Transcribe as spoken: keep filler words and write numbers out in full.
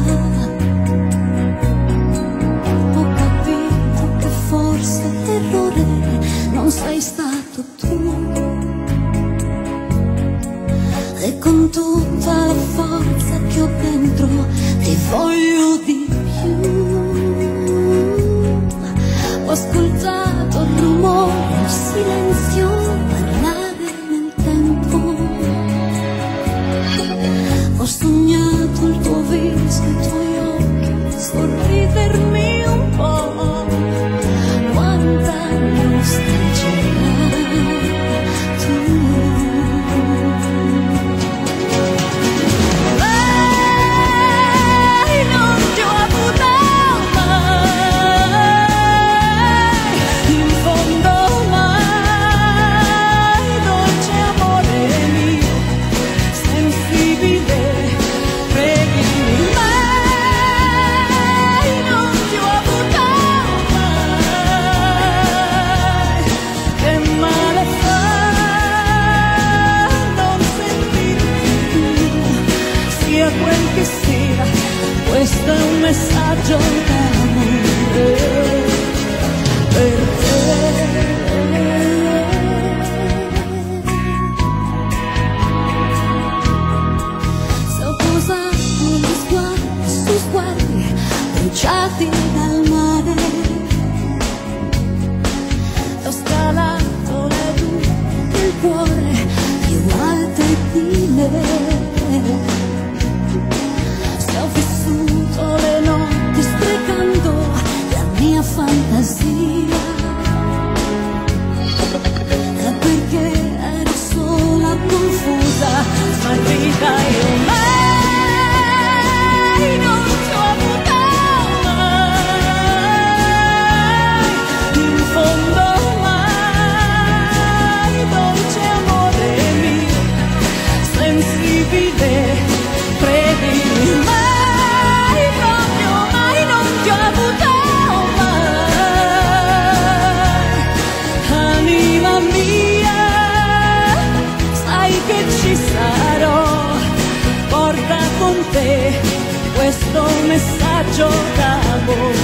Ho capito che forse l'errore non sei stato tu, e con tutta la forza che ho dentro ti voglio di più. Ho ascoltato il rumore, il silenzio parlare nel tempo. Ho sognato il tuo viso, i tuoi occhi, sorridermi un po'. Quanta nostalgia tu. Lei non ti ho avuta mai, in fondo mai, dolce amore mio, sensibile, credimi, mai non ti ho avuta mai. Che male fa non sentirti più, sia quel che sia, questo è un messaggio d'amore per te. Se ho posato gli sguardi su sguardi bruciati dal mare, ho scalato le dune del cuore più alte di me. Se ho vissuto le notti sprecando la mia fantasia, è perché ero sola, confusa, smarrita, e mai non ti ho avuta mai, in fondo mai, dolce amore mio, sensibile, credimi, mai, proprio mai non ti ho avuta mai. Anima mia, sai che ci sarò, porta con te questo messaggio d'amore.